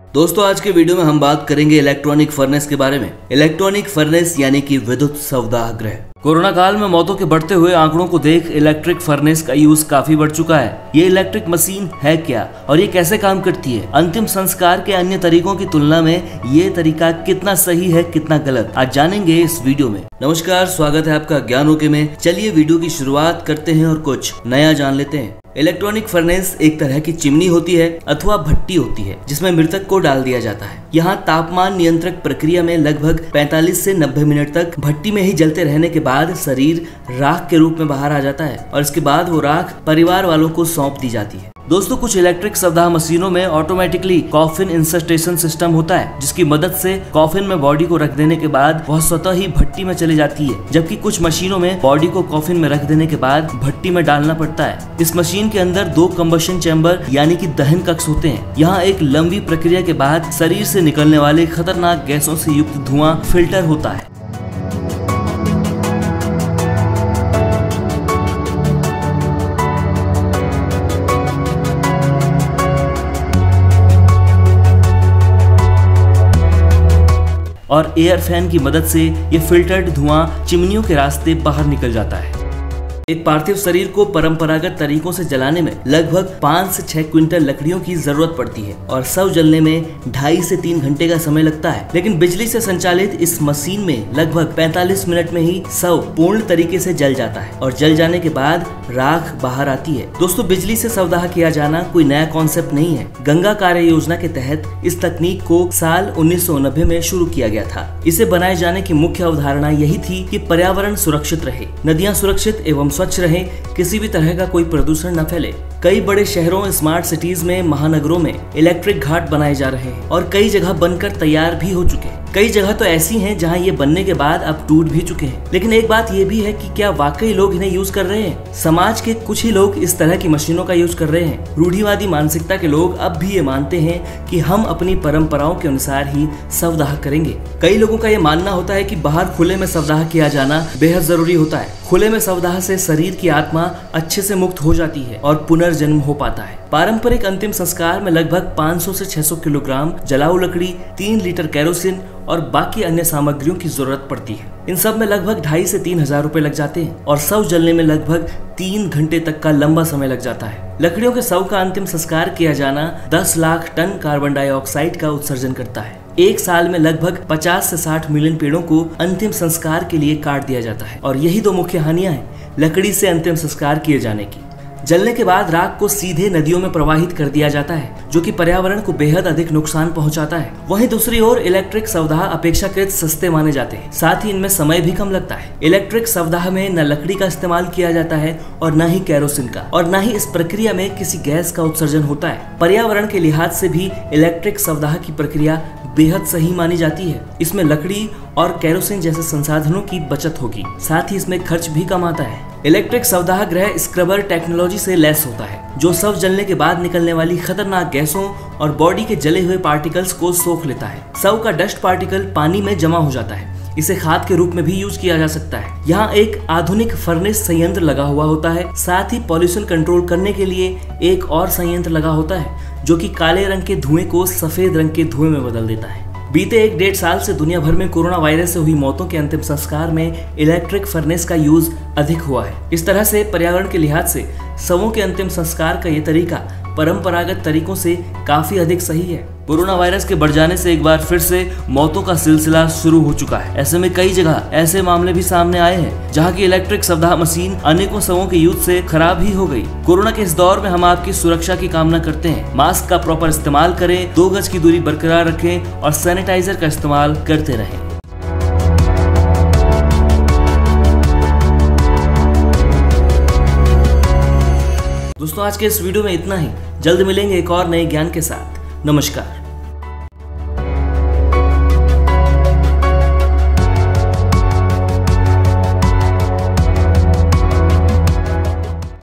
दोस्तों आज के वीडियो में हम बात करेंगे इलेक्ट्रॉनिक फर्नेस के बारे में। इलेक्ट्रॉनिक फर्नेस यानी कि विद्युत स्वदाह गृह। कोरोना काल में मौतों के बढ़ते हुए आंकड़ों को देख इलेक्ट्रिक फर्नेस का यूज काफी बढ़ चुका है। ये इलेक्ट्रिक मशीन है क्या और ये कैसे काम करती है? अंतिम संस्कार के अन्य तरीकों की तुलना में ये तरीका कितना सही है, कितना गलत, आज जानेंगे इस वीडियो में। नमस्कार, स्वागत है आपका ज्ञान ओके में। चलिए वीडियो की शुरुआत करते हैं और कुछ नया जान लेते हैं। इलेक्ट्रॉनिक फर्नेस एक तरह की चिमनी होती है अथवा भट्टी होती है जिसमें मृतक को डाल दिया जाता है। यहाँ तापमान नियंत्रक प्रक्रिया में लगभग 45 से 90 मिनट तक भट्टी में ही जलते रहने के बाद शरीर राख के रूप में बाहर आ जाता है और इसके बाद वो राख परिवार वालों को सौंप दी जाती है। दोस्तों कुछ इलेक्ट्रिक स्वदाह मशीनों में ऑटोमेटिकली कॉफिन इंसर्टेशन सिस्टम होता है जिसकी मदद से कॉफिन में बॉडी को रख देने के बाद वह स्वतः ही भट्टी में चली जाती है, जबकि कुछ मशीनों में बॉडी को कॉफिन में रख देने के बाद भट्टी में डालना पड़ता है। इस मशीन के अंदर 2 कंबशन चैम्बर यानी कि दहन कक्ष होते हैं। यहाँ एक लंबी प्रक्रिया के बाद शरीर से निकलने वाले खतरनाक गैसों से युक्त धुआं फिल्टर होता है। और एयर फैन की मदद से ये फिल्टर्ड धुआं चिमनियों के रास्ते बाहर निकल जाता है। एक पार्थिव शरीर को परंपरागत तरीकों से जलाने में लगभग 5 से 6 क्विंटल लकड़ियों की जरूरत पड़ती है और शव जलने में 2.5 से 3 घंटे का समय लगता है। लेकिन बिजली से संचालित इस मशीन में लगभग 45 मिनट में ही शव पूर्ण तरीके से जल जाता है और जल जाने के बाद राख बाहर आती है। दोस्तों बिजली से शवदाह किया जाना कोई नया कॉन्सेप्ट नहीं है। गंगा कार्य योजना के तहत इस तकनीक को साल 1990 में शुरू किया गया था। इसे बनाए जाने की मुख्य अवधारणा यही थी कि पर्यावरण सुरक्षित रहे, नदियां सुरक्षित एवं स्वच्छ रहे, किसी भी तरह का कोई प्रदूषण न फैले। कई बड़े शहरों, स्मार्ट सिटीज में, महानगरों में इलेक्ट्रिक घाट बनाए जा रहे हैं और कई जगह बनकर तैयार भी हो चुके हैं। कई जगह तो ऐसी हैं जहां ये बनने के बाद अब टूट भी चुके हैं। लेकिन एक बात ये भी है कि क्या वाकई लोग इन्हें यूज कर रहे हैं? समाज के कुछ ही लोग इस तरह की मशीनों का यूज कर रहे हैं। रूढ़िवादी मानसिकता के लोग अब भी ये मानते हैं कि हम अपनी परंपराओं के अनुसार ही शवदाह करेंगे। कई लोगों का ये मानना होता है कि बाहर खुले में शवदाह किया जाना बेहद जरूरी होता है। खुले में शवदाह से शरीर की आत्मा अच्छे से मुक्त हो जाती है और पुनर्जन्म हो पाता है। पारंपरिक अंतिम संस्कार में लगभग 500 से 600 किलोग्राम जलाऊ लकड़ी, 3 लीटर केरोसिन और बाकी अन्य सामग्रियों की जरूरत पड़ती है। इन सब में लगभग 2.5 से 3 हजार रुपए लग जाते हैं और शव जलने में लगभग 3 घंटे तक का लंबा समय लग जाता है। लकड़ियों के शव का अंतिम संस्कार किया जाना 10 लाख टन कार्बन डाइऑक्साइड का उत्सर्जन करता है। एक साल में लगभग 50 से 60 मिलियन पेड़ों को अंतिम संस्कार के लिए काट दिया जाता है और यही 2 मुख्य हानियां हैं लकड़ी से अंतिम संस्कार किए जाने की। जलने के बाद राख को सीधे नदियों में प्रवाहित कर दिया जाता है जो कि पर्यावरण को बेहद अधिक नुकसान पहुंचाता है। वहीं दूसरी ओर इलेक्ट्रिक शवदाह अपेक्षाकृत सस्ते माने जाते हैं, साथ ही इनमें समय भी कम लगता है। इलेक्ट्रिक शवदाह में न लकड़ी का इस्तेमाल किया जाता है और न ही केरोसिन का, और न ही इस प्रक्रिया में किसी गैस का उत्सर्जन होता है। पर्यावरण के लिहाज से भी इलेक्ट्रिक शवदाह की प्रक्रिया बेहद सही मानी जाती है। इसमें लकड़ी और केरोसिन जैसे संसाधनों की बचत होगी, साथ ही इसमें खर्च भी कम आता है। इलेक्ट्रिक शवदाह गृह स्क्रबर टेक्नोलॉजी से लैस होता है जो शव जलने के बाद निकलने वाली खतरनाक गैसों और बॉडी के जले हुए पार्टिकल्स को सोख लेता है। शव का डस्ट पार्टिकल पानी में जमा हो जाता है। इसे खाद के रूप में भी यूज किया जा सकता है। यहाँ एक आधुनिक फर्नेस संयंत्र लगा हुआ होता है, साथ ही पॉल्यूशन कंट्रोल करने के लिए एक और संयंत्र लगा होता है जो कि काले रंग के धुएं को सफेद रंग के धुएं में बदल देता है। बीते 1-1.5 साल से दुनिया भर में कोरोना वायरस से हुई मौतों के अंतिम संस्कार में इलेक्ट्रिक फर्नेस का यूज अधिक हुआ है। इस तरह से पर्यावरण के लिहाज से शवों के अंतिम संस्कार का ये तरीका परंपरागत तरीकों से काफी अधिक सही है। कोरोना वायरस के बढ़ जाने से एक बार फिर से मौतों का सिलसिला शुरू हो चुका है। ऐसे में कई जगह ऐसे मामले भी सामने आए हैं जहां की इलेक्ट्रिक शवदाह मशीन अनेकों शवों के यूज से खराब ही हो गई। कोरोना के इस दौर में हम आपकी सुरक्षा की कामना करते हैं। मास्क का प्रॉपर इस्तेमाल करें, 2 गज की दूरी बरकरार रखें और सैनिटाइजर का इस्तेमाल करते रहें। दोस्तों आज के इस वीडियो में इतना ही। जल्द मिलेंगे एक और नए ज्ञान के साथ। नमस्कार।